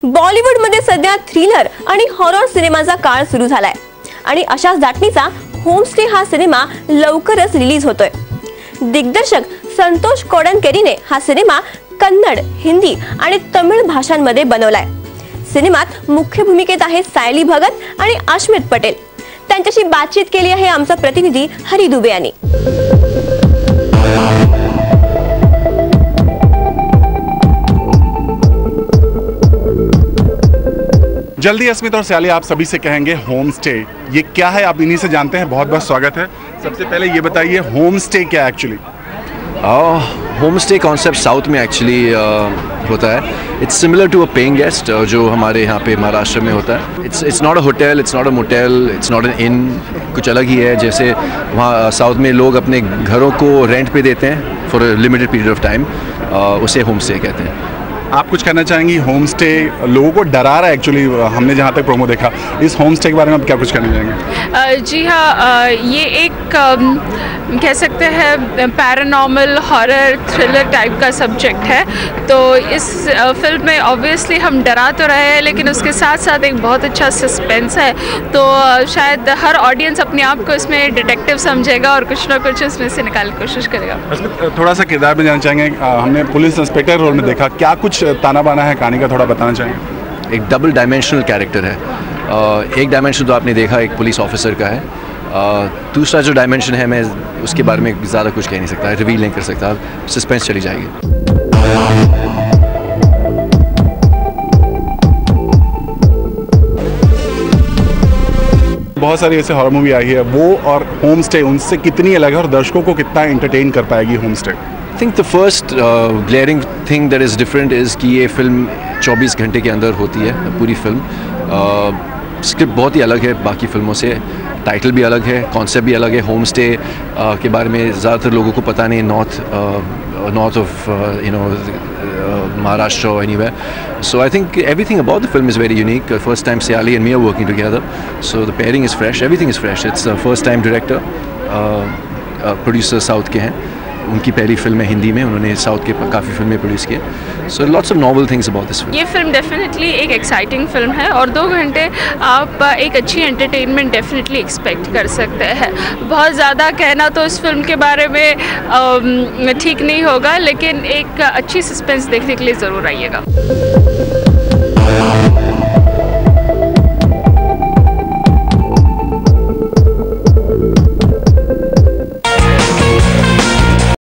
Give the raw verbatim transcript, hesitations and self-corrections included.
बॉलिवूडमध्ये सध्या थ्रिलर आणि हॉरर सिनेमाचा काळ सुरू झालाय आणि अशाच दाटणीचा होमस्टे हा सिनेमा लवकरच रिलीज होतोय। दिग्दर्शक संतोष कोडनकेरीने हा सिनेमा कन्नड, हिंदी आणि तमिळ भाषांमध्ये बनवलाय। सिनेमात मुख्य भूमिकेत आहेत सायली भगत आणि अश्मित पटेल। त्यांच्याशी बातचीत केली आहे आमचा प्रतिनिधी हरी दुबे यांनी। जल्दी अस्मित और सयाली आप सभी से कहेंगे होम स्टे ये क्या है, आप इन्हीं से जानते हैं। बहुत बहुत स्वागत है। सबसे पहले ये बताइए होम स्टे क्या है actually? Home stay concept south में एक्चुअली uh, होता है। It's similar to a paying guest जो हमारे यहाँ पे महाराष्ट्र में होता है। It's it's not a hotel, it's not a motel, it's not an inn, कुछ अलग ही है। जैसे वहाँ साउथ में लोग अपने घरों को रेंट पे देते हैं for a limited period of time, उसे होम स्टे कहते हैं। आप कुछ कहना चाहेंगे? होम स्टे लोगों को डरा रहा है एक्चुअली, हमने जहाँ तक प्रोमो देखा। इस होम स्टे के बारे में आप क्या कुछ कहना चाहेंगे? जी हाँ, ये एक कह सकते हैं पैरानॉर्मल हॉरर थ्रिलर टाइप का सब्जेक्ट है। तो इस फिल्म में ऑब्वियसली हम डरा तो रहे हैं, लेकिन उसके साथ साथ एक बहुत अच्छा सस्पेंस है। तो शायद हर ऑडियंस अपने आप को इसमें डिटेक्टिव समझेगा और कुछ ना कुछ इसमें से निकालने की कोशिश करेगा। थोड़ा सा किरदार में जानना चाहेंगे, हमने पुलिस इंस्पेक्टर रोल में देखा, क्या कुछ ताना बाना है कहानी का, थोड़ा बताना चाहेंगे? एक डबल डायमेंशनल कैरेक्टर है। एक डायमेंशन तो आपने देखा एक पुलिस ऑफिसर का है, दूसरा जो डायमेंशन है मैं उसके बारे में ज़्यादा कुछ कह नहीं सकता, रिवील नहीं कर सकता, सस्पेंस चली जाएगी। बहुत सारी ऐसे हॉरर मूवी आई है, वो और होम स्टे उनसे कितनी अलग है और दर्शकों को कितना एंटरटेन कर पाएगी home stay? I think the first glaring thing that is different is कि ये फिल्म चौबीस घंटे के अंदर होती है पूरी फिल्म। स्क्रिप्ट uh, बहुत ही अलग है बाकी फिल्मों से, टाइटल भी अलग है, कॉन्सेप्ट भी अलग है। होम स्टे uh, के बारे में ज़्यादातर लोगों को पता नहीं, north north of you know Maharashtra और anywhere. So I think everything about the film is very unique. First time Sayali and me are working together, so the pairing is fresh, everything is fresh. It's first time director, producer south के हैं, उनकी पहली film है हिंदी में, उन्होंने south के काफ़ी फिल्में प्रोड्यूस किए। So lots of novel things about this film. ये फिल्म डेफिनेटली एक एक्साइटिंग फिल्म है और दो घंटे आप एक अच्छी एंटरटेनमेंट डेफिनेटली एक्सपेक्ट कर सकते हैं। बहुत ज़्यादा कहना तो इस फिल्म के बारे में ठीक नहीं होगा, लेकिन एक अच्छी सस्पेंस देखने के लिए ज़रूर आइएगा।